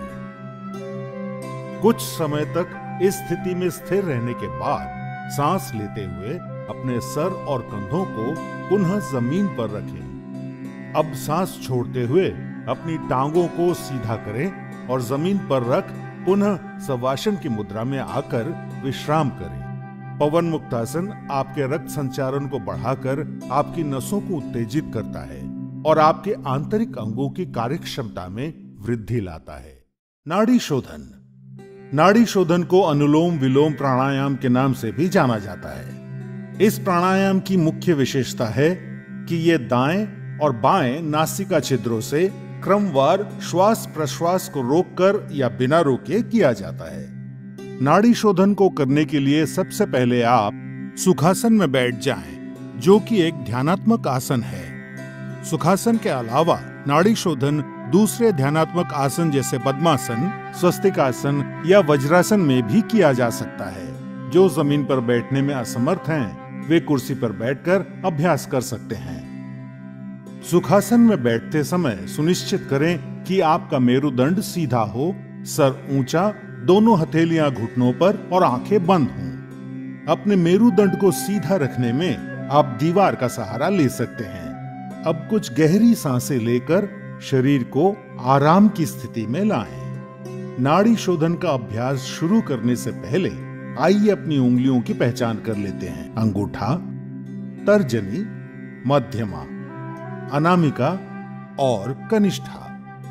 कुछ समय तक इस स्थिति में स्थिर रहने के बाद सांस लेते हुए अपने सर और कंधों को पुनः जमीन पर रखें। अब सांस छोड़ते हुए अपनी टांगों को सीधा करें और जमीन पर रख पुनः शवासन की मुद्रा में आकर विश्राम करें। पवन मुक्तासन आपके रक्त संचारण को बढ़ाकर आपकी नसों को उत्तेजित करता है और आपके आंतरिक अंगों की कार्यक्षमता में वृद्धि लाता है। नाड़ी शोधन। नाड़ी शोधन को अनुलोम विलोम प्राणायाम के नाम से भी जाना जाता है। इस प्राणायाम की मुख्य विशेषता है कि यह दाएं और बाएं नासिका छिद्रों से क्रमवार श्वास प्रश्वास को रोककर या बिना रोके किया जाता है। नाड़ी शोधन को करने के लिए सबसे पहले आप सुखासन में बैठ जाएं, जो कि एक ध्यानात्मक आसन है। सुखासन के अलावा नाड़ी शोधन दूसरे ध्यानात्मक आसन जैसे पद्मासन, स्वस्तिकासन या वज्रासन में भी किया जा सकता है। जो जमीन पर बैठने में असमर्थ हैं, वे कुर्सी पर बैठकर अभ्यास कर सकते हैं। सुखासन में बैठते समय सुनिश्चित करें कि आपका मेरुदंड सीधा हो, सर ऊंचा, दोनों हथेलियां घुटनों पर और आंखें बंद हों। अपने मेरुदंड को सीधा रखने में आप दीवार का सहारा ले सकते हैं। अब कुछ गहरी सांसें लेकर शरीर को आराम की स्थिति में लाएं। नाड़ी शोधन का अभ्यास शुरू करने से पहले आइए अपनी उंगलियों की पहचान कर लेते हैं। अंगूठा, तर्जनी, मध्यमा, अनामिका और कनिष्ठा।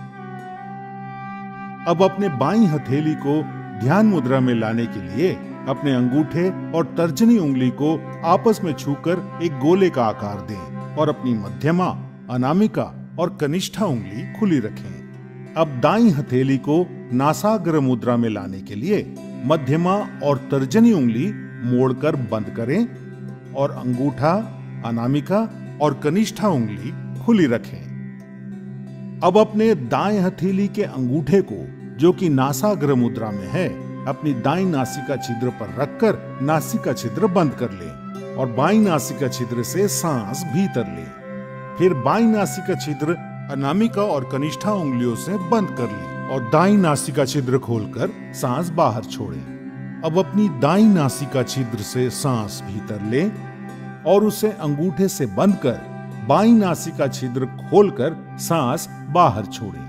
अब अपने बाईं हथेली को ध्यान मुद्रा में लाने के लिए अपने अंगूठे और तर्जनी उंगली को आपस में छूकर एक गोले का आकार दें और अपनी मध्यमा, अनामिका और कनिष्ठा उंगली खुली रखें। अब दाईं हथेली को नासाग्र मुद्रा में लाने के लिए मध्यमा और तर्जनी उंगली मोड़कर बंद करें और अंगूठा, अनामिका और कनिष्ठा उंगली खुली रखें। अब अपने दाएं हथेली के अंगूठे को, जो कि नासाग्र मुद्रा में है, अपनी दाईं नासिका छिद्र पर रखकर नासिका छिद्र बंद कर लें और बाईं नासिका छिद्र से सांस भीतर लें। फिर बाईं नासिका छिद्र अनामिका और कनिष्ठा उंगलियों से बंद कर लें और दाईं नासिका छिद्र खोलकर सांस बाहर छोड़ें। अब अपनी दाईं नासिका छिद्र से सांस भीतर लें और उसे अंगूठे से बंद कर बाईं नासिका छिद्र खोलकर सांस बाहर छोड़ें।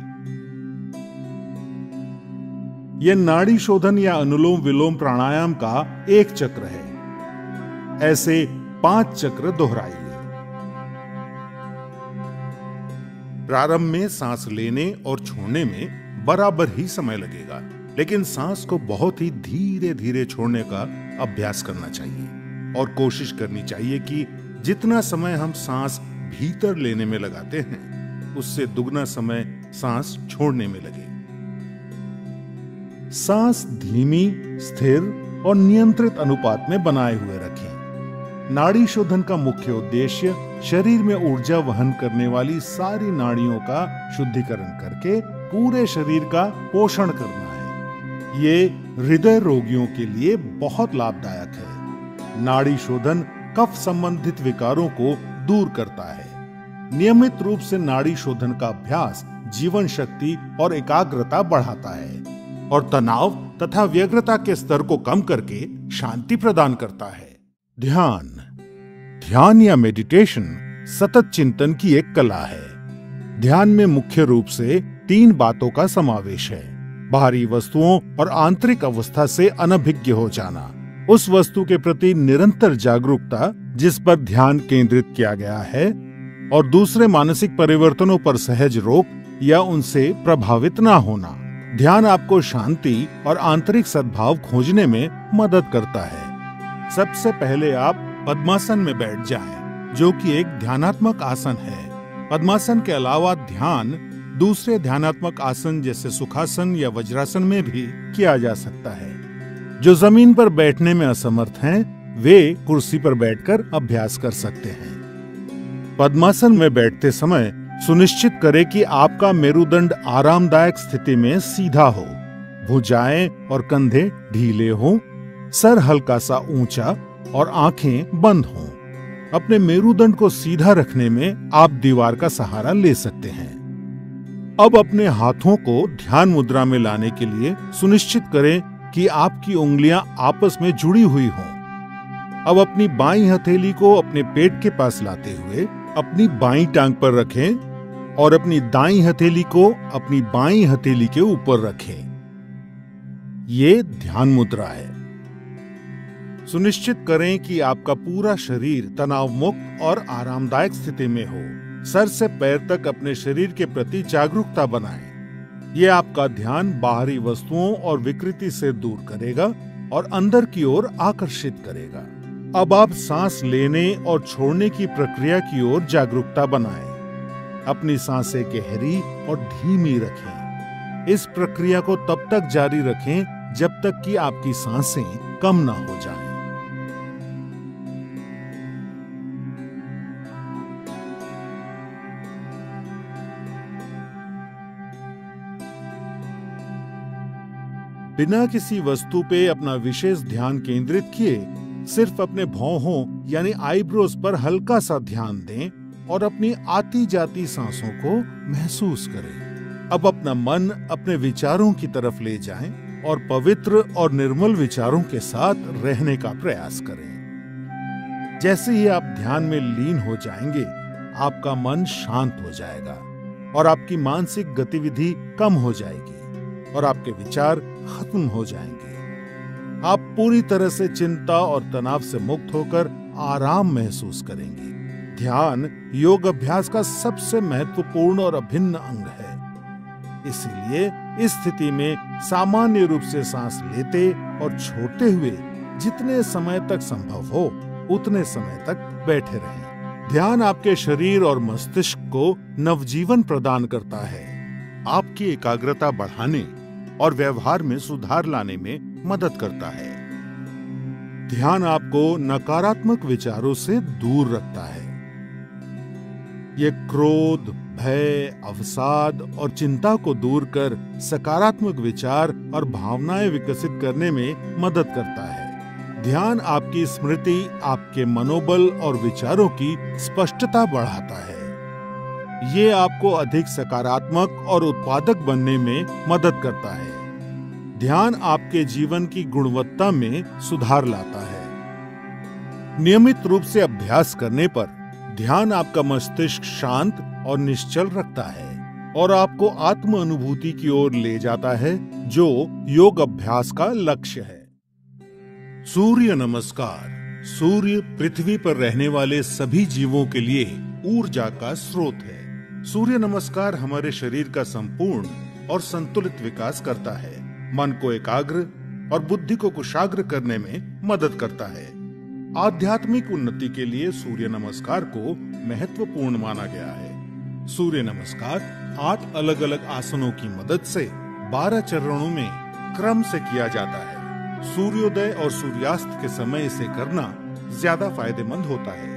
यह नाड़ी शोधन या अनुलोम विलोम प्राणायाम का एक चक्र है। ऐसे 5 चक्र दोहराइए। प्रारंभ में सांस लेने और छोड़ने में बराबर ही समय लगेगा, लेकिन सांस को बहुत ही धीरे धीरे छोड़ने का अभ्यास करना चाहिए और कोशिश करनी चाहिए कि जितना समय हम सांस भीतर लेने में लगाते हैं, उससे दुगना समय सांस छोड़ने में लगे। सांस धीमी, स्थिर और नियंत्रित अनुपात में बनाए हुए रखें। नाड़ी शोधन का मुख्य उद्देश्य शरीर में ऊर्जा वहन करने वाली सारी नाड़ियों का शुद्धिकरण करके पूरे शरीर का पोषण करना है। ये हृदय रोगियों के लिए बहुत लाभदायक है। नाड़ी शोधन कफ संबंधित विकारों को दूर करता है। नियमित रूप से नाड़ी शोधन का अभ्यास जीवन शक्ति और एकाग्रता बढ़ाता है और तनाव तथा व्यग्रता के स्तर को कम करके शांति प्रदान करता है। ध्यान या मेडिटेशन सतत चिंतन की एक कला है। ध्यान में मुख्य रूप से 3 बातों का समावेश है। बाहरी वस्तुओं और आंतरिक अवस्था से अनभिज्ञ हो जाना, उस वस्तु के प्रति निरंतर जागरूकता जिस पर ध्यान केंद्रित किया गया है, और दूसरे मानसिक परिवर्तनों पर सहज रोक या उनसे प्रभावित ना होना। ध्यान आपको शांति और आंतरिक सद्भाव खोजने में मदद करता है। सबसे पहले आप पद्मासन में बैठ जाएं, जो कि एक ध्यानात्मक आसन है। पद्मासन के अलावा ध्यान दूसरे ध्यानात्मक आसन जैसे सुखासन या वज्रासन में भी किया जा सकता है। जो जमीन पर बैठने में असमर्थ हैं, वे कुर्सी पर बैठकर अभ्यास कर सकते हैं। पद्मासन में बैठते समय सुनिश्चित करें कि आपका मेरुदंड आरामदायक स्थिति में सीधा हो, भुजाएं और कंधे ढीले हों, सर हल्का सा ऊंचा और आंखें बंद हों। अपने मेरुदंड को सीधा रखने में आप दीवार का सहारा ले सकते हैं। अब अपने हाथों को ध्यान मुद्रा में लाने के लिए सुनिश्चित करें कि आपकी उंगलियां आपस में जुड़ी हुई हों। अब अपनी बाईं हथेली को अपने पेट के पास लाते हुए अपनी बाईं टांग पर रखें और अपनी दाईं हथेली को अपनी बाईं हथेली के ऊपर रखें। ये ध्यान मुद्रा है। सुनिश्चित करें कि आपका पूरा शरीर तनाव मुक्त और आरामदायक स्थिति में हो। सर से पैर तक अपने शरीर के प्रति जागरूकता बनाएं। ये आपका ध्यान बाहरी वस्तुओं और विकृति से दूर करेगा और अंदर की ओर आकर्षित करेगा। अब आप सांस लेने और छोड़ने की प्रक्रिया की ओर जागरूकता बनाएं। अपनी सांसें गहरी और धीमी रखें। इस प्रक्रिया को तब तक जारी रखें जब तक कि आपकी सांसें कम ना हो जाएं। बिना किसी वस्तु पे अपना विशेष ध्यान केंद्रित किए सिर्फ अपने भौहों यानी आईब्रोज पर हल्का सा ध्यान दें और अपनी आती जाती सांसों को महसूस करें। अब अपना मन अपने विचारों की तरफ ले जाएं और पवित्र और निर्मल विचारों के साथ रहने का प्रयास करें। जैसे ही आप ध्यान में लीन हो जाएंगे, आपका मन शांत हो जाएगा और आपकी मानसिक गतिविधि कम हो जाएगी और आपके विचार खत्म हो जाएंगे। आप पूरी तरह से चिंता और तनाव से मुक्त होकर आराम महसूस करेंगे। ध्यान योग अभ्यास का सबसे महत्वपूर्ण और अभिन्न अंग है। इसीलिए इस स्थिति में सामान्य रूप से सांस लेते और छोड़ते हुए जितने समय तक संभव हो उतने समय तक बैठे रहें। ध्यान आपके शरीर और मस्तिष्क को नवजीवन प्रदान करता है, आपकी एकाग्रता बढ़ाने और व्यवहार में सुधार लाने में मदद करता है। ध्यान आपको नकारात्मक विचारों से दूर रखता है। ये क्रोध, भय, अवसाद और चिंता को दूर कर सकारात्मक विचार और भावनाएं विकसित करने में मदद करता है। ध्यान आपकी स्मृति, आपके मनोबल और विचारों की स्पष्टता बढ़ाता है। ये आपको अधिक सकारात्मक और उत्पादक बनने में मदद करता है। ध्यान आपके जीवन की गुणवत्ता में सुधार लाता है। नियमित रूप से अभ्यास करने पर ध्यान आपका मस्तिष्क शांत और निश्चल रखता है और आपको आत्म अनुभूति की ओर ले जाता है, जो योग अभ्यास का लक्ष्य है। सूर्य नमस्कार। सूर्य पृथ्वी पर रहने वाले सभी जीवों के लिए ऊर्जा का स्रोत है। सूर्य नमस्कार हमारे शरीर का संपूर्ण और संतुलित विकास करता है, मन को एकाग्र और बुद्धि को कुशाग्र करने में मदद करता है। आध्यात्मिक उन्नति के लिए सूर्य नमस्कार को महत्वपूर्ण माना गया है। सूर्य नमस्कार 8 अलग अलग आसनों की मदद से 12 चरणों में क्रम से किया जाता है। सूर्योदय और सूर्यास्त के समय इसे करना ज्यादा फायदेमंद होता है।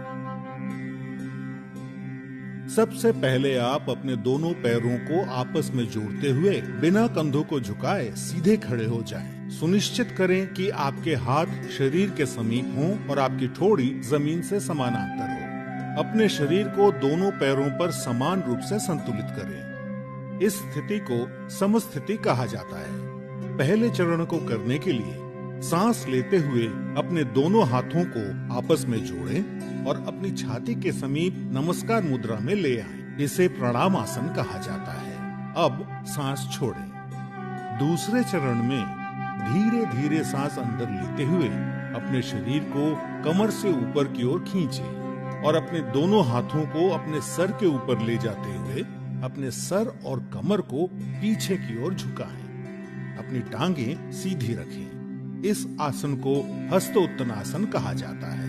सबसे पहले आप अपने दोनों पैरों को आपस में जोड़ते हुए बिना कंधों को झुकाए सीधे खड़े हो जाएं। सुनिश्चित करें कि आपके हाथ शरीर के समीप हों और आपकी ठोड़ी जमीन से समानांतर हो। अपने शरीर को दोनों पैरों पर समान रूप से संतुलित करें। इस स्थिति को समस्थिति कहा जाता है। पहले चरण को करने के लिए सांस लेते हुए अपने दोनों हाथों को आपस में जोड़ें और अपनी छाती के समीप नमस्कार मुद्रा में ले आएं। इसे प्रणाम आसन कहा जाता है। अब सांस छोड़ें। दूसरे चरण में धीरे धीरे सांस अंदर लेते हुए अपने शरीर को कमर से ऊपर की ओर खींचें और अपने दोनों हाथों को अपने सर के ऊपर ले जाते हुए अपने सर और कमर को पीछे की ओर झुकाएं। अपनी टांगें सीधी रखें। इस आसन को हस्तोत्तनासन कहा जाता है।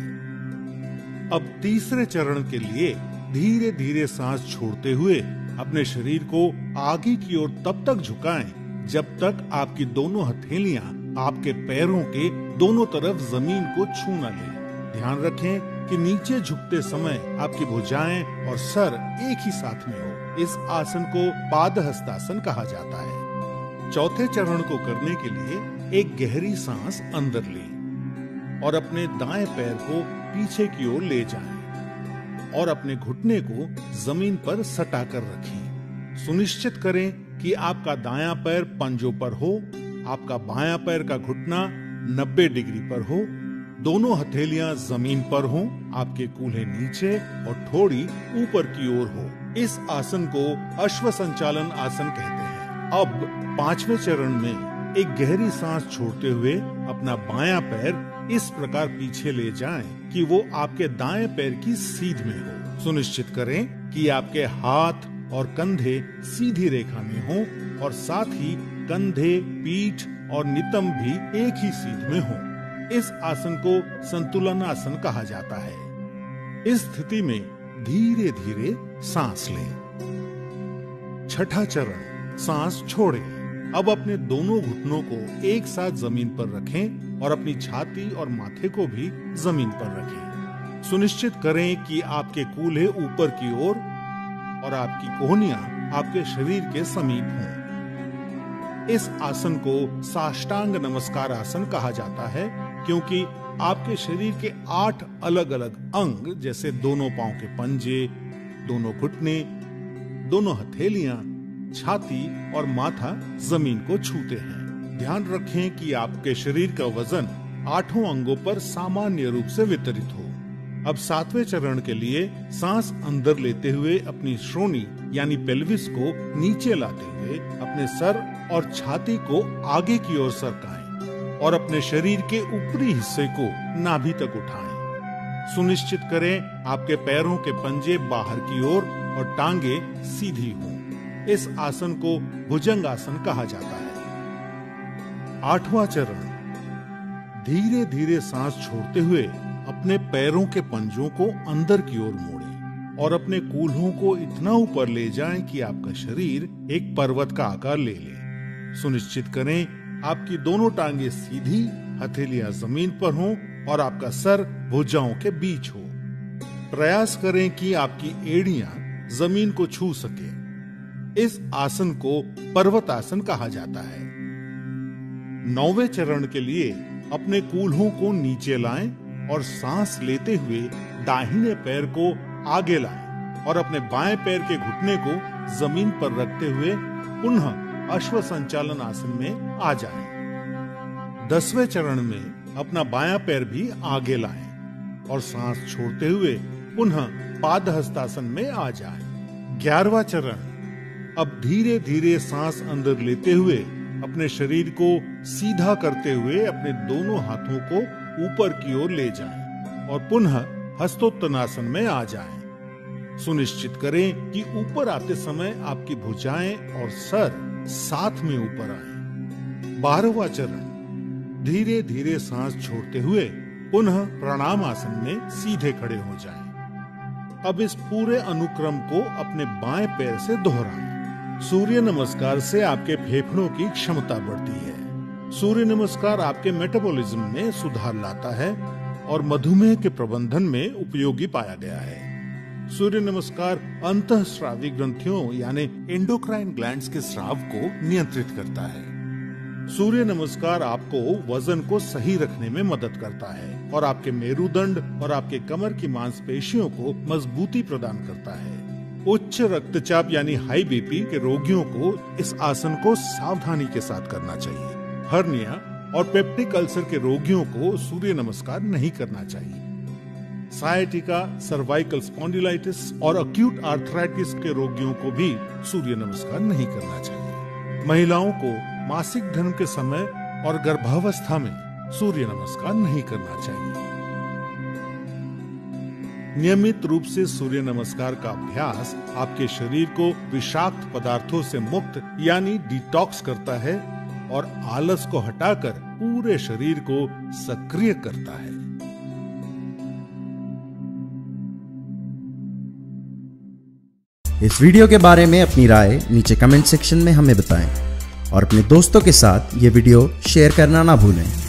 अब तीसरे चरण के लिए धीरे धीरे सांस छोड़ते हुए अपने शरीर को आगे की ओर तब तक झुकाएं जब तक आपकी दोनों हथेलियां आपके पैरों के दोनों तरफ जमीन को छू न लें। ध्यान रखें कि नीचे झुकते समय आपकी भुजाएं और सर एक ही साथ में हो। इस आसन को पादहस्तासन कहा जाता है। चौथे चरण को करने के लिए एक गहरी सांस अंदर लें और अपने दाएं पैर को पीछे की ओर ले जाएं और अपने घुटने को जमीन पर सटा कर रखें। सुनिश्चित करें कि आपका दायां पैर पंजों पर हो, आपका बायां पैर का घुटना 90 डिग्री पर हो, दोनों हथेलियां जमीन पर हों, आपके कूल्हे नीचे और ठोड़ी ऊपर की ओर हो। इस आसन को अश्व संचालन आसन कहते हैं। अब पांचवें चरण में एक गहरी सांस छोड़ते हुए अपना बायां पैर इस प्रकार पीछे ले जाएं कि वो आपके दाएं पैर की सीध में हो। सुनिश्चित करें कि आपके हाथ और कंधे सीधी रेखा में हों और साथ ही कंधे, पीठ और नितंब भी एक ही सीध में हों। इस आसन को संतुलन आसन कहा जाता है। इस स्थिति में धीरे धीरे सांस लें। छठा चरण, सांस छोड़ें। अब अपने दोनों घुटनों को एक साथ जमीन पर रखें और अपनी छाती और माथे को भी जमीन पर रखें। सुनिश्चित करें कि आपके कूल्हे ऊपर की ओर और आपकी कोहनियां आपके शरीर के समीप हों। इस आसन को साष्टांग नमस्कार आसन कहा जाता है, क्योंकि आपके शरीर के 8 अलग अलग अंग जैसे दोनों पांव के पंजे, दोनों घुटने, दोनों हथेलियां, छाती और माथा जमीन को छूते हैं। ध्यान रखें कि आपके शरीर का वजन 8 अंगों पर सामान्य रूप से वितरित हो। अब 7वें चरण के लिए सांस अंदर लेते हुए अपनी श्रोणी यानी पेल्विस को नीचे लाते हुए अपने सर और छाती को आगे की ओर सरकाएं और अपने शरीर के ऊपरी हिस्से को नाभि तक उठाएं। सुनिश्चित करें आपके पैरों के पंजे बाहर की ओर और टांगे सीधी हों। इस आसन को भुजंग आसन कहा जाता है। 8वां चरण, धीरे धीरे सांस छोड़ते हुए अपने पैरों के पंजों को अंदर की ओर मोड़ें और अपने कूल्हों को इतना ऊपर ले जाएं कि आपका शरीर एक पर्वत का आकार ले ले। सुनिश्चित करें आपकी दोनों टांगे सीधी, हथेलियां जमीन पर हों और आपका सर भुजाओं के बीच हो। प्रयास करें कि आपकी एड़ियां जमीन को छू सके। इस आसन को पर्वत आसन कहा जाता है। 9वें चरण के लिए अपने कूल्हों को नीचे लाएं और सांस लेते हुए दाहिने पैर को आगे लाएं और अपने बाएं पैर के घुटने को जमीन पर रखते हुए पुनः अश्व संचालन आसन में आ जाएं। 10वें चरण में अपना बायां पैर भी आगे लाएं और सांस छोड़ते हुए पुनः पादहस्तासन में आ जाएं। 11वां चरण, अब धीरे धीरे सांस अंदर लेते हुए अपने शरीर को सीधा करते हुए अपने दोनों हाथों को ऊपर की ओर ले जाएं और पुनः हस्तोत्तनासन में आ जाएं। सुनिश्चित करें कि ऊपर आते समय आपकी भुजाएं और सर साथ में ऊपर आए। 12वां चरण, धीरे धीरे सांस छोड़ते हुए पुनः प्रणाम आसन में सीधे खड़े हो जाएं। अब इस पूरे अनुक्रम को अपने बाएं पैर से दोहराएं। सूर्य नमस्कार से आपके फेफड़ों की क्षमता बढ़ती है। सूर्य नमस्कार आपके मेटाबॉलिज्म में सुधार लाता है और मधुमेह के प्रबंधन में उपयोगी पाया गया है। सूर्य नमस्कार अंतःस्रावी ग्रंथियों यानी एंडोक्राइन ग्लैंड्स के स्राव को नियंत्रित करता है। सूर्य नमस्कार आपको वजन को सही रखने में मदद करता है और आपके मेरुदंड और आपके कमर की मांसपेशियों को मजबूती प्रदान करता है। उच्च रक्तचाप यानी हाई बीपी के रोगियों को इस आसन को सावधानी के साथ करना चाहिए। हर्निया और पेप्टिक अल्सर के रोगियों को सूर्य नमस्कार नहीं करना चाहिए। साइटिका, सर्वाइकल स्पॉन्डिलाइटिस और अक्यूट आर्थराइटिस के रोगियों को भी सूर्य नमस्कार नहीं करना चाहिए। महिलाओं को मासिक धर्म के समय और गर्भावस्था में सूर्य नमस्कार नहीं करना चाहिए। नियमित रूप से सूर्य नमस्कार का अभ्यास आपके शरीर को विषाक्त पदार्थों से मुक्त यानी डिटॉक्स करता है और आलस को हटाकर पूरे शरीर को सक्रिय करता है। इस वीडियो के बारे में अपनी राय नीचे कमेंट सेक्शन में हमें बताएं और अपने दोस्तों के साथ ये वीडियो शेयर करना ना भूलें।